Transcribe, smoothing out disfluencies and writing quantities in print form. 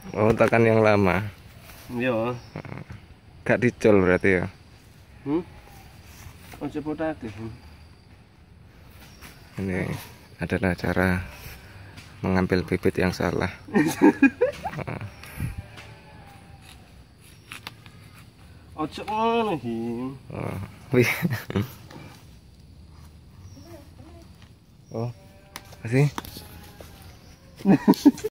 Oh, tekan yang lama. Iya. Gak dicol berarti ya. Ojo potatis. Ini adalah cara mengambil bibit yang salah. Ojo ngono iki. Oh, wih. Oh, masih.